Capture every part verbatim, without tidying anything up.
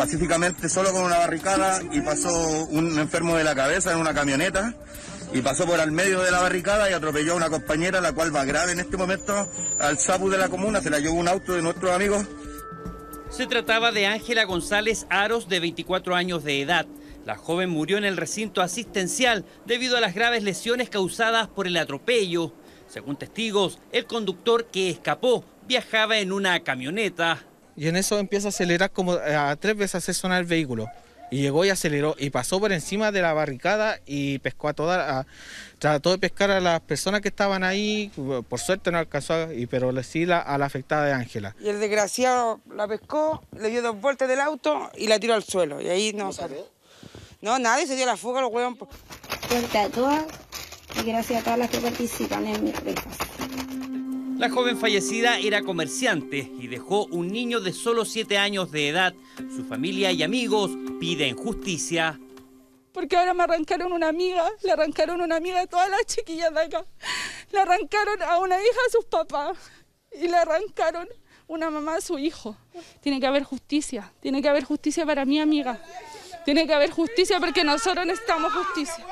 pacíficamente solo con una barricada y pasó un enfermo de la cabeza en una camioneta y pasó por al medio de la barricada y atropelló a una compañera, la cual va grave en este momento al SAPU de la comuna, se la llevó un auto de nuestros amigos. Se trataba de Ángela González Aros, de veinticuatro años de edad. La joven murió en el recinto asistencial debido a las graves lesiones causadas por el atropello. Según testigos, el conductor que escapó viajaba en una camioneta. Y en eso empieza a acelerar como a tres veces hacer sonar el vehículo. Y llegó y aceleró y pasó por encima de la barricada y pescó a todas, a, trató de pescar a las personas que estaban ahí. Por suerte no alcanzó, pero sí la, a la afectada de Ángela. Y el desgraciado la pescó, le dio dos vueltas del auto y la tiró al suelo. Y ahí no salió. No, nadie se dio la fuga, los huevos. Suerte a todas y gracias a todas las que participan en mis rifas. La joven fallecida era comerciante y dejó un niño de solo siete años de edad. Su familia y amigos piden justicia. Porque ahora me arrancaron una amiga, le arrancaron una amiga a todas las chiquillas de acá. Le arrancaron a una hija a sus papás y le arrancaron una mamá a su hijo. Tiene que haber justicia, tiene que haber justicia para mi amiga. Tiene que haber justicia porque nosotros necesitamos justicia.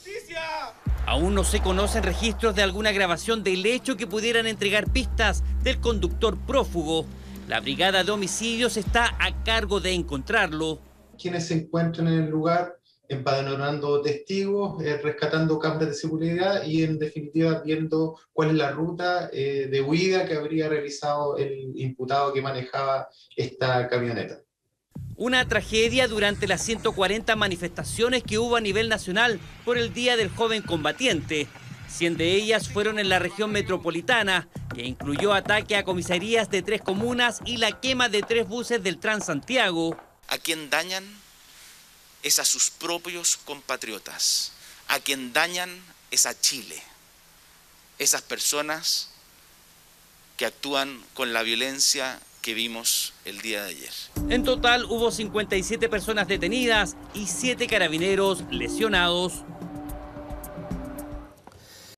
Aún no se conocen registros de alguna grabación del hecho que pudieran entregar pistas del conductor prófugo. La brigada de homicidios está a cargo de encontrarlo. Quienes se encuentran en el lugar, empadronando testigos, eh, rescatando cámaras de seguridad y en definitiva viendo cuál es la ruta eh, de huida que habría realizado el imputado que manejaba esta camioneta. Una tragedia durante las ciento cuarenta manifestaciones que hubo a nivel nacional por el Día del Joven Combatiente. cien de ellas fueron en la región metropolitana, que incluyó ataque a comisarías de tres comunas y la quema de tres buses del Transantiago. A quien dañan es a sus propios compatriotas. A quien dañan es a Chile. Esas personas que actúan con la violencia que vimos el día de ayer. En total hubo cincuenta y siete personas detenidas y siete carabineros lesionados.